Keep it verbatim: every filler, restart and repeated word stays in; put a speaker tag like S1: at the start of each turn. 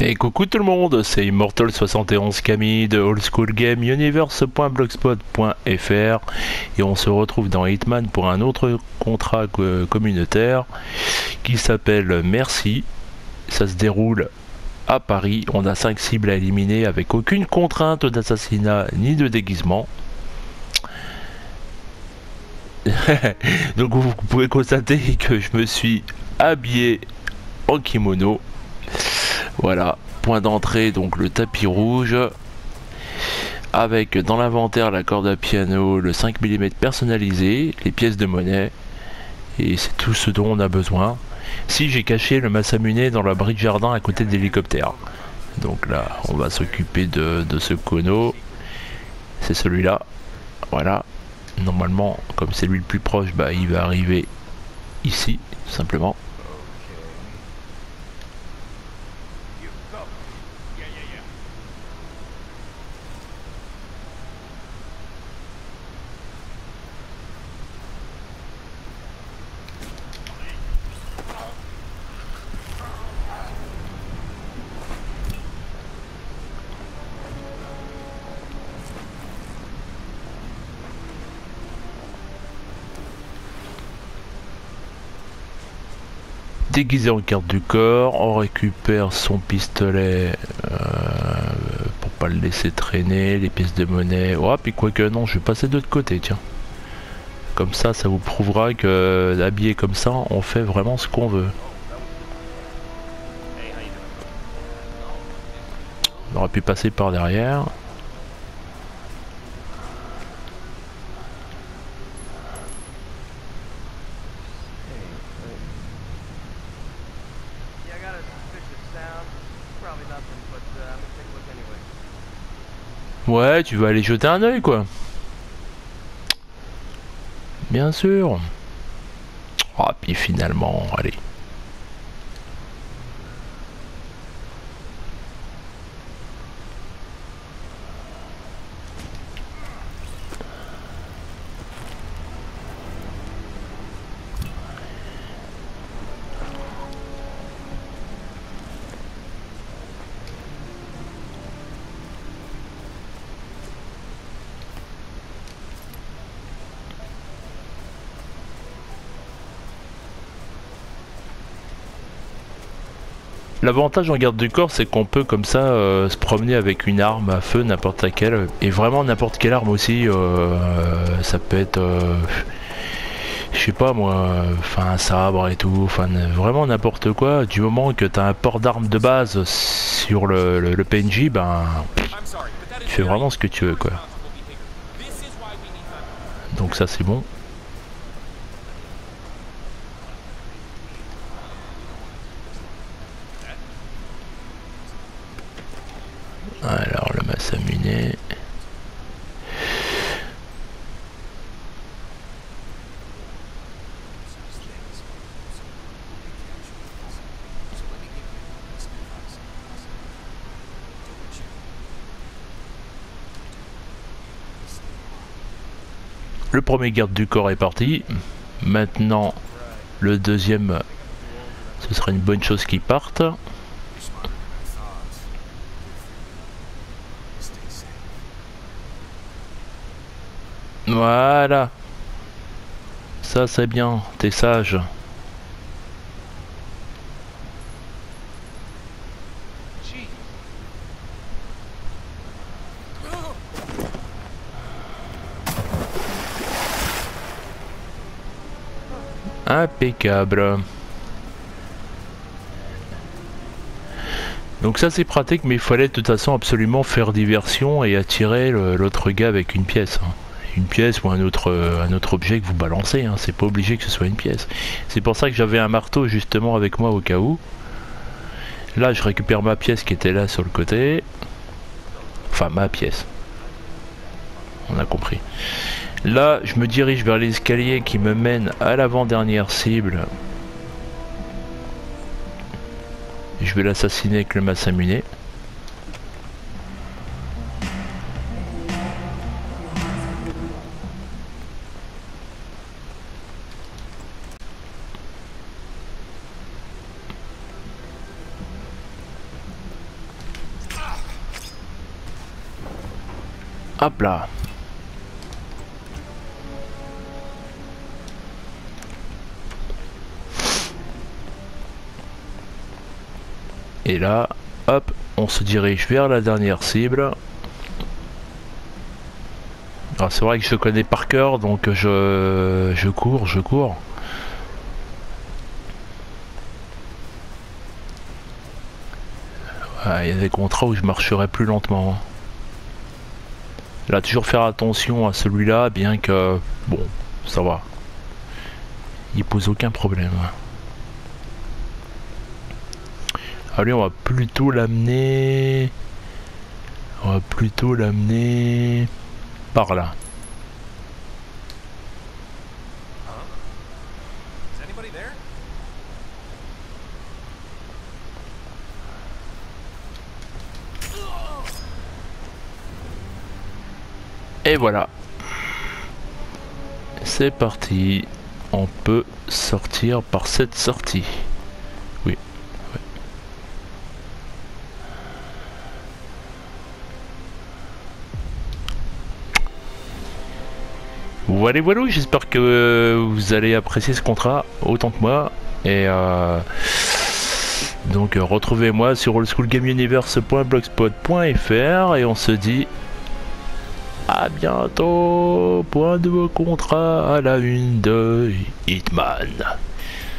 S1: Et coucou tout le monde, c'est Immortal soixante et onze Camille de Old School Game Universe point blogspot point f r et on se retrouve dans Hitman pour un autre contrat communautaire qui s'appelle Merci. Ça se déroule à Paris, on a cinq cibles à éliminer avec aucune contrainte d'assassinat ni de déguisement. Donc vous pouvez constater que je me suis habillé en kimono. Voilà, point d'entrée, donc le tapis rouge, avec dans l'inventaire la corde à piano, le cinq millimètres personnalisé, les pièces de monnaie, et c'est tout ce dont on a besoin. Si j'ai caché le Masamune dans l'abri de jardin à côté de l'hélicoptère. Donc là, on va s'occuper de, de ce Kono. C'est celui-là. Voilà. Normalement, comme c'est lui le plus proche, bah, il va arriver ici, simplement. Déguisé en garde du corps, on récupère son pistolet euh, pour pas le laisser traîner, les pièces de monnaie. Oh, puis quoique non, je vais passer de l'autre côté, tiens. Comme ça, ça vous prouvera que habillé comme ça, on fait vraiment ce qu'on veut. On aurait pu passer par derrière. Ouais, tu vas aller jeter un œil, quoi. Bien sûr. Ah, puis finalement, allez. L'avantage en garde du corps, c'est qu'on peut comme ça euh, se promener avec une arme à feu, n'importe laquelle, et vraiment n'importe quelle arme aussi. Euh, ça peut être, euh, je sais pas moi, enfin un sabre et tout, enfin vraiment n'importe quoi. Du moment que tu as un port d'armes de base sur le, le, le P N J, ben tu fais vraiment ce que tu veux, quoi. Donc ça c'est bon. Alors le Masamune. Le premier garde du corps est parti. Maintenant, le deuxième, ce serait une bonne chose qu'il parte. Voilà. Ça, c'est bien. T'es sage. Impeccable. Donc ça c'est pratique, mais il fallait de toute façon absolument faire diversion et attirer l'autre gars avec une pièce. Une pièce ou un autre, un autre objet que vous balancez, hein. C'est pas obligé que ce soit une pièce. C'est pour ça que j'avais un marteau justement avec moi au cas où. Là je récupère ma pièce qui était là sur le côté. Enfin ma pièce. On a compris. Là je me dirige vers l'escalier qui me mène à l'avant-dernière cible. Je vais l'assassiner avec le Masamune. Hop là. Et là, hop, on se dirige vers la dernière cible. C'est vrai que je connais par cœur, donc je, je cours, je cours. Il y a des contrats où je marcherai plus lentement. Là, toujours faire attention à celui-là, bien que... Bon, ça va. Il pose aucun problème. Allez, on va plutôt l'amener... On va plutôt l'amener... Par là. Et voilà. C'est parti. On peut sortir par cette sortie. Oui. Ouais. Voilà, voilà, j'espère que vous allez apprécier ce contrat autant que moi. Et euh, donc retrouvez-moi sur oldschoolgameuniverse point blogspot point fr et on se dit à bientôt pour un nouveau contrat à la une de Hitman.